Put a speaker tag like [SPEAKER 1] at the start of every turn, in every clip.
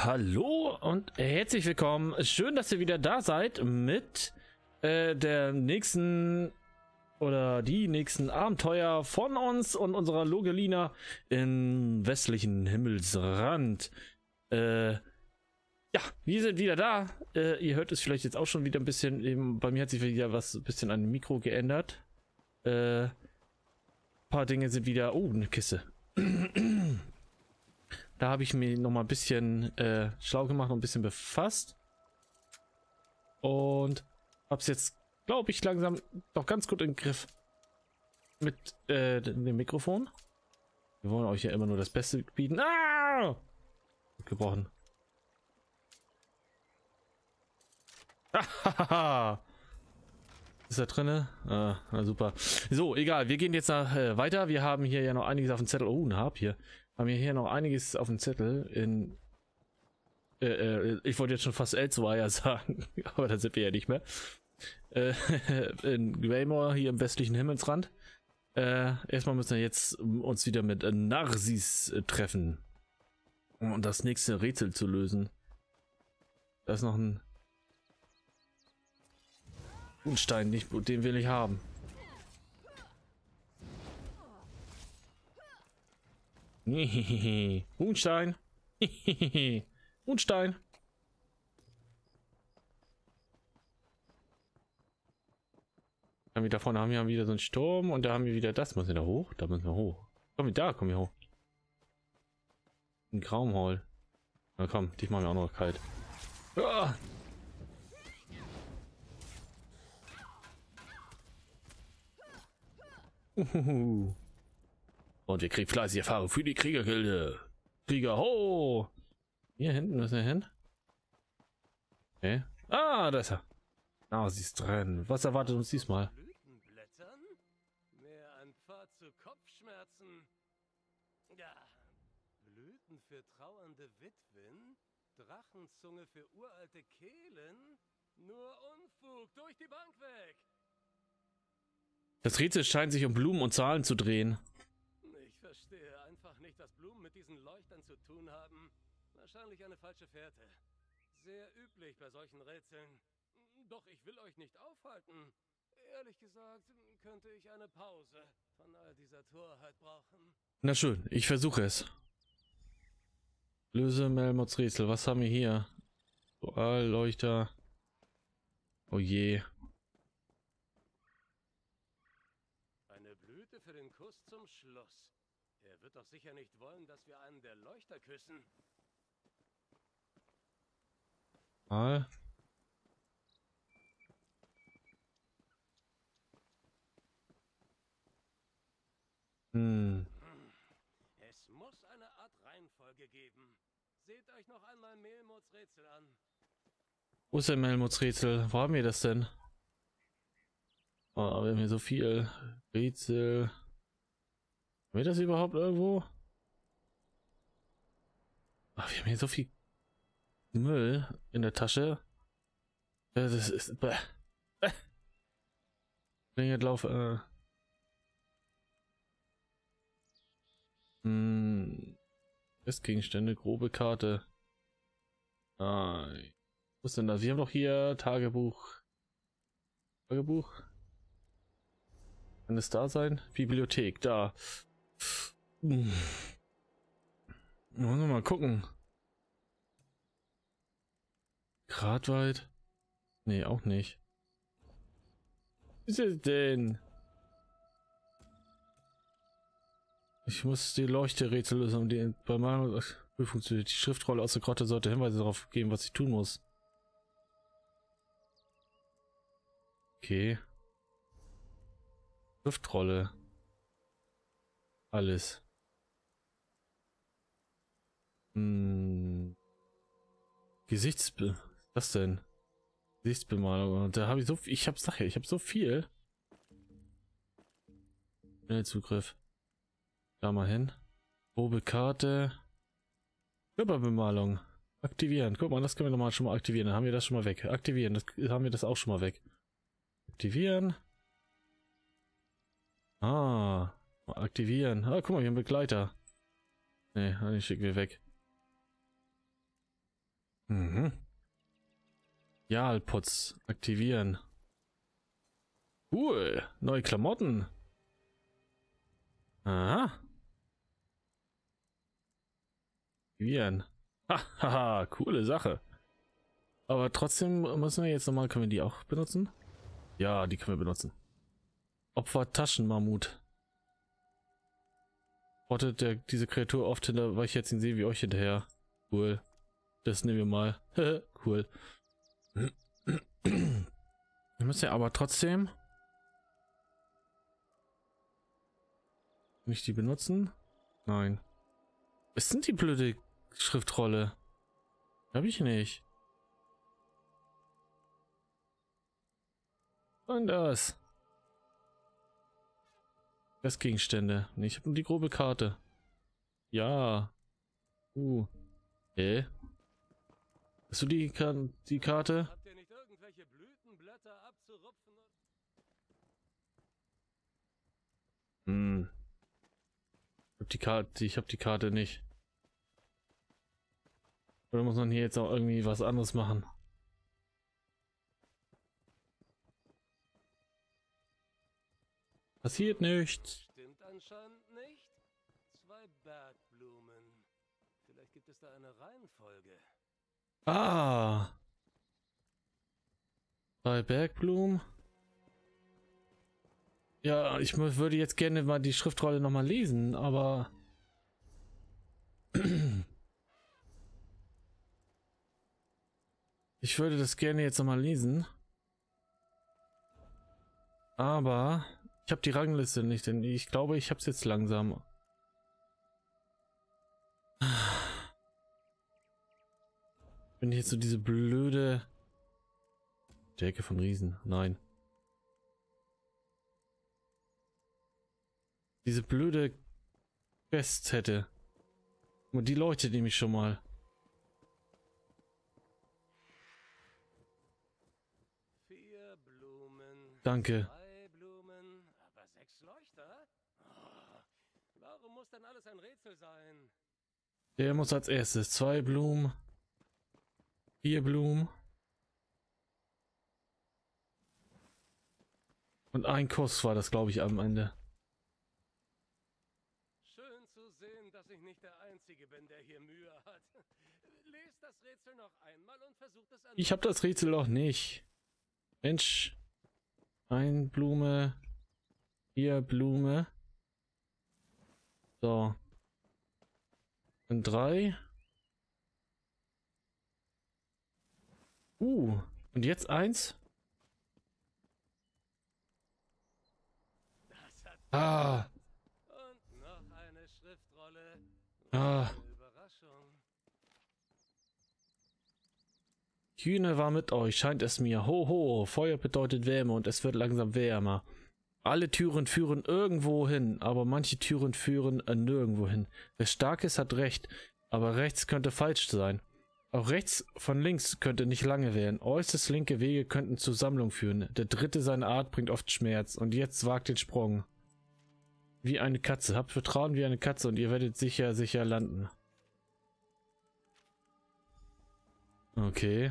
[SPEAKER 1] Hallo und herzlich willkommen. Schön, dass ihr wieder da seid mit der nächsten oder die nächsten Abenteuer von uns und unserer Logelina im westlichen Himmelsrand. Ja, wir sind wieder da. Ihr hört es vielleicht jetzt auch schon wieder ein bisschen. Eben, bei mir hat sich wieder was ein bisschen an dem Mikro geändert. Ein paar Dinge sind wieder. Oh, eine Kiste. Da habe ich mir noch mal ein bisschen schlau gemacht und ein bisschen befasst. Und habe es jetzt, glaube ich, langsam doch ganz gut im Griff mit dem Mikrofon. Wir wollen euch ja immer nur das Beste bieten. Ah! Gebrochen. Ist da drinne? Ah, na super. So, egal. Wir gehen jetzt weiter. Wir haben hier ja noch einiges auf dem Zettel. Oh, ein Harp hier. Haben wir hier noch einiges auf dem Zettel in ich wollte jetzt schon fast Elsewhere sagen, aber da sind wir ja nicht mehr. In Greymore, hier im westlichen Himmelsrand. Erstmal müssen wir jetzt uns wieder mit Narsis treffen, um das nächste Rätsel zu lösen. Da ist noch ein Stein, den will ich haben. Huhnstein. Huhnstein. Da vorne haben wir wieder so einen Sturm und da haben wir wieder das. Müssen wir da hoch? Da müssen wir hoch. Komm, da kommen wir hoch. Ein Graumhall. Na komm, dich machen wir auch noch kalt. Ah! Und wir kriegen fleißige Erfahrung für die Kriegergilde. Krieger, ho! Hier hinten müssen wir hin. Okay. Ah, da ist er. Ah, sie ist drin. Was erwartet uns diesmal?
[SPEAKER 2] Blütenblättern? Mehr ein Pfad zu Kopfschmerzen. Ja. Blüten für trauernde Witwen? Drachenzunge für uralte Kehlen? Nur Unfug, durch die Bank weg!
[SPEAKER 1] Das Rätsel scheint sich um Blumen und Zahlen zu drehen.
[SPEAKER 2] Ich verstehe einfach nicht, was Blumen mit diesen Leuchtern zu tun haben. Wahrscheinlich eine falsche Fährte. Sehr üblich bei solchen Rätseln. Doch ich will euch nicht aufhalten. Ehrlich gesagt, könnte ich eine Pause von all dieser Torheit brauchen.
[SPEAKER 1] Na schön, ich versuche es. Löse Melmots Rätsel. Was haben wir hier? Leuchter. Oh je.
[SPEAKER 2] Eine Blüte für den Kuss zum Schluss. Er wird doch sicher nicht wollen, dass wir einen der Leuchter küssen.
[SPEAKER 1] Mal.
[SPEAKER 2] Es muss eine Art Reihenfolge geben. Seht euch noch einmal Melmots Rätsel an.
[SPEAKER 1] Wo ist denn Melmots Rätsel? Wo haben wir das denn? Oh, wir haben hier so viel Rätsel. Haben wir das überhaupt irgendwo? Ach, wir haben hier so viel Müll in der Tasche. Das ist Lauf. Gegenstände, grobe Karte. Wo ist denn das? Wir haben doch hier Tagebuch. Tagebuch. Kann es da sein? Bibliothek, da. Wollen wir mal gucken. Gradweit? Nee, auch nicht. Was ist es denn? Ich muss die Leuchterätsel lösen, um die bei meiner Prüfung zu. Die Schriftrolle aus der Grotte sollte Hinweise darauf geben, was ich tun muss. Okay. Schriftrolle. Alles. Was denn? Gesichtsbemalung. Da habe ich so viel. Ich habe so viel. Schnellzugriff. Da mal hin. Grobe Karte. Körperbemalung. Aktivieren. Guck mal, das können wir noch mal schon mal aktivieren. Dann haben wir das schon mal weg. Aktivieren. Das haben wir das auch schon mal weg. Aktivieren. Ah. Aktivieren. Ah, guck mal, wir haben Begleiter. Nee, den schicken wir weg. Mhm. Jalputz aktivieren. Cool. Neue Klamotten. Aha. Aktivieren. Haha, coole Sache. Aber trotzdem müssen wir jetzt nochmal, können wir die auch benutzen? Ja, die können wir benutzen. Opfer Taschenmammut. Trottet diese Kreatur oft hinter, weil ich jetzt ihn sehe wie euch hinterher. Cool. Das nehmen wir mal. Cool. Wir müssen ja aber trotzdem nicht die benutzen. Nein. Es sind die blöde Schriftrolle. Habe ich nicht. Und das. Das Gegenstände. Nee, ich habe nur die grobe Karte. Ja. Hast du die Karte?
[SPEAKER 2] Habt ihr nicht irgendwelche Blütenblätter abzurupfen?
[SPEAKER 1] Hm. Ich habe die Karte nicht. Oder muss man hier jetzt auch irgendwie was anderes machen? Passiert nichts.
[SPEAKER 2] Stimmt anscheinend nicht. 2 Bergblumen. Vielleicht gibt es da eine Reihenfolge.
[SPEAKER 1] Ah. Bei Bergblumen. Ja, ich würde jetzt gerne mal die Schriftrolle noch mal lesen, aber ich würde das gerne jetzt noch mal lesen. Aber ich habe die Rangliste nicht, denn ich glaube, ich habe es jetzt langsam. Wenn ich jetzt so diese blöde Stärke von Riesen, nein. Diese blöde Quest hätte. Und die leuchtet nämlich schon mal. Danke.
[SPEAKER 2] 2 Blumen, aber 6 Leuchter? Oh, warum muss denn alles ein Rätsel sein?
[SPEAKER 1] Der muss als erstes 2 Blumen. 4 Blumen. Und ein Kuss war das, glaube ich, am Ende.
[SPEAKER 2] Schön zu sehen, dass ich nicht der Einzige bin, der hier Mühe hat. Lest das Rätsel noch einmal und versucht es an.
[SPEAKER 1] Ich habe das Rätsel noch nicht. Mensch. 1 Blume. 4 Blume. So. Und 3. Und jetzt 1. Ah.
[SPEAKER 2] Und noch eine Schriftrolle.
[SPEAKER 1] Ah.
[SPEAKER 2] Eine Überraschung.
[SPEAKER 1] Jüne war mit euch, scheint es mir. Ho, ho, Feuer bedeutet Wärme und es wird langsam wärmer. Alle Türen führen irgendwo hin, aber manche Türen führen nirgendwo hin. Wer stark ist, hat recht, aber rechts könnte falsch sein. Auch rechts von links könnte nicht lange wählen. Äußerst linke Wege könnten zur Sammlung führen. Der dritte seiner Art bringt oft Schmerz. Und jetzt wagt den Sprung. Wie eine Katze. Habt Vertrauen wie eine Katze und ihr werdet sicher landen. Okay.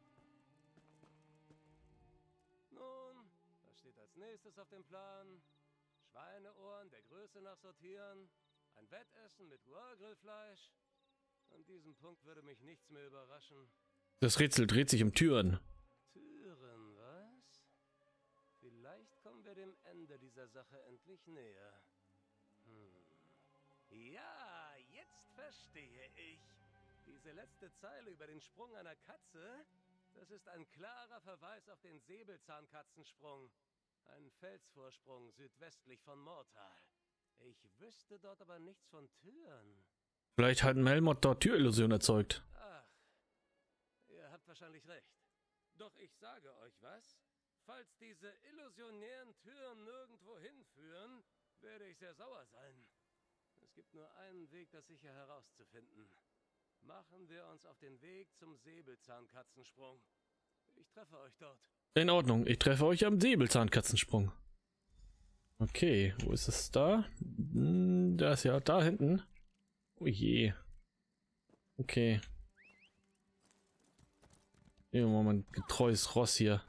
[SPEAKER 2] Nun, was steht als nächstes auf dem Plan? Schweineohren der Größe nach sortieren. Ein Wettessen mit Grillfleisch. An diesem Punkt würde mich nichts mehr überraschen.
[SPEAKER 1] Das Rätsel dreht sich um Türen.
[SPEAKER 2] Türen, was? Vielleicht kommen wir dem Ende dieser Sache endlich näher. Ja, jetzt verstehe ich. Diese letzte Zeile über den Sprung einer Katze, das ist ein klarer Verweis auf den Säbelzahnkatzensprung. Ein Felsvorsprung südwestlich von Mortal. Ich wüsste dort aber nichts von Türen.
[SPEAKER 1] Vielleicht hat Melmoth dort Türillusion erzeugt.
[SPEAKER 2] Ach, ihr habt wahrscheinlich recht. Doch ich sage euch was. Falls diese illusionären Türen nirgendwo hinführen, werde ich sehr sauer sein. Es gibt nur einen Weg, das sicher herauszufinden. Machen wir uns auf den Weg zum Säbelzahnkatzensprung. Ich treffe euch dort.
[SPEAKER 1] In Ordnung, ich treffe euch am Säbelzahnkatzensprung. Okay, wo ist es da? Da ist ja da hinten. Oh je. Okay. Nehmen wir mal mein getreues Ross hier.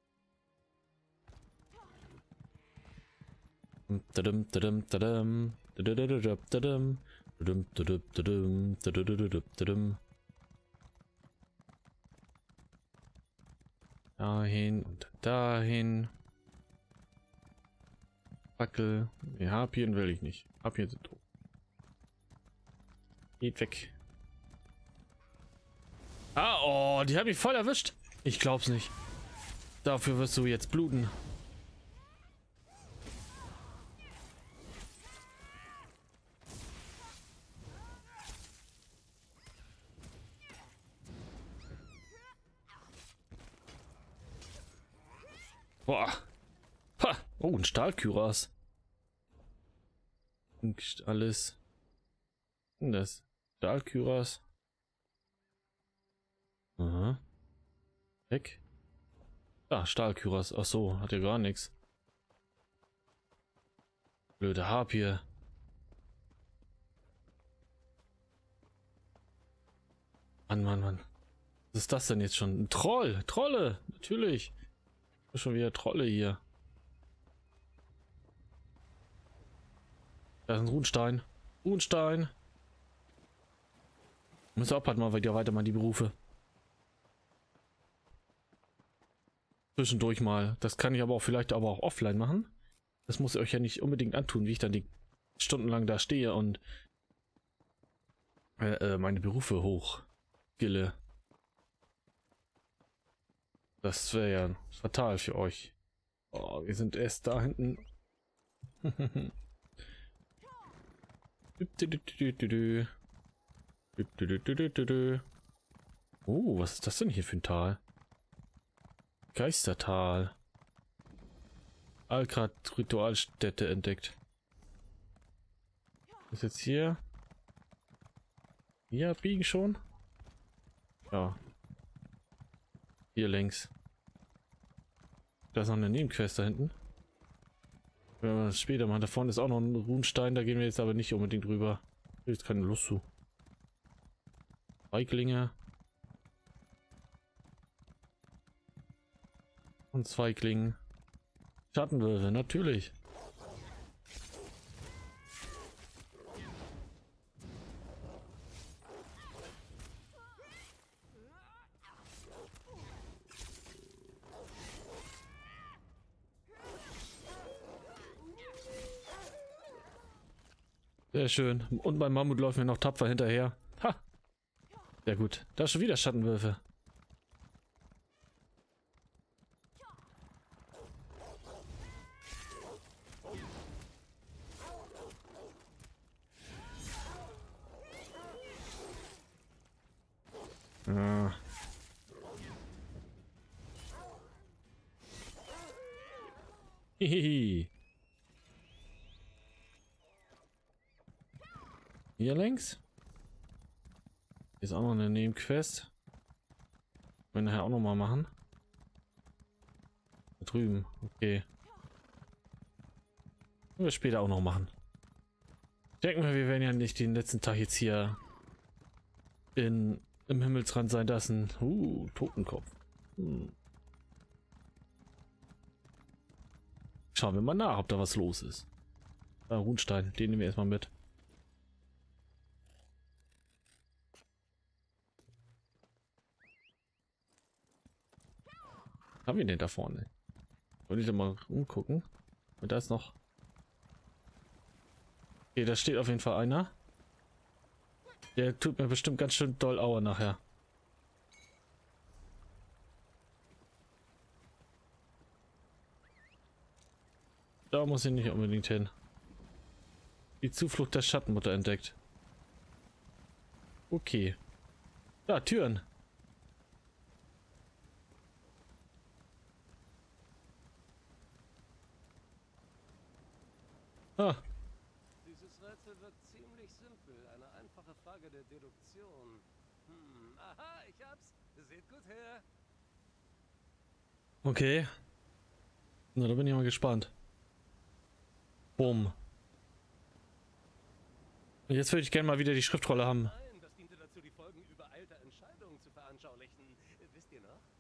[SPEAKER 1] Dahin und dahin. Fackel. Die Harpien will ich nicht. Harpien sind tot. Geht weg. Ah, oh, die hat mich voll erwischt. Ich glaub's nicht. Dafür wirst du jetzt bluten. Boah. Ha. Oh, ein Stahlkyras. Alles. Das Stahlkyras. Aha. Weg. Ah, Stahlkyras. Ach so, hat ja gar nichts. Blöde Harpie. Mann, Mann, Mann. Was ist das denn jetzt schon? Ein Troll. Trolle. Natürlich. Schon wieder Trolle hier. Da ist ein Runenstein. Runenstein. Muss auch mal wieder weitermachen, die Berufe. Zwischendurch mal. Das kann ich aber auch vielleicht auch offline machen. Das muss ich euch ja nicht unbedingt antun, wie ich dann die stundenlang da stehe und meine Berufe hochgille. Das wäre ja fatal für euch. Oh, wir sind erst da hinten. Oh, was ist das denn hier für ein Tal? Geistertal. Algrad Ritualstätte entdeckt. Ist jetzt hier? Hier abbiegen schon? Ja. Hier längs. Da ist noch eine Nebenquest da hinten. Wenn wir das später machen. Da vorne ist auch noch ein Runenstein, da gehen wir jetzt aber nicht unbedingt rüber. Jetzt keine Lust zu. Feiglinge. Und Zweiglingen. Schattenwölfe, natürlich. Sehr schön. Und beim Mammut läuft mir noch tapfer hinterher. Ha! Sehr gut. Da ist schon wieder Schattenwölfe. Ah. Hihihi. Hier längs. Hier ist auch noch eine Nebenquest. Wollen wir nachher auch noch mal machen. Da drüben, okay. Können wir später auch noch machen. Ich denke mal, wir werden ja nicht den letzten Tag jetzt hier im Himmelsrand sein lassen. Totenkopf. Schauen wir mal nach, ob da was los ist. Runenstein, den nehmen wir erstmal mit. Was haben wir denn da vorne? Wollte ich da mal umgucken? Und da ist noch. Okay, da steht auf jeden Fall einer. Der tut mir bestimmt ganz schön doll Aua nachher. Da muss ich nicht unbedingt hin. Die Zuflucht der Schattenmutter entdeckt. Okay. Da, Türen. Ah.
[SPEAKER 2] Dieses Rätsel wirkt ziemlich simpel. Eine einfache Frage der Deduktion. Aha, ich hab's. Seht gut her.
[SPEAKER 1] Okay. Na, da bin ich mal gespannt. Bumm. Jetzt würde ich gerne mal wieder die Schriftrolle haben.
[SPEAKER 2] Das diente dazu, die Folgen übereilter Entscheidungen zu veranschaulichen. Wisst ihr noch?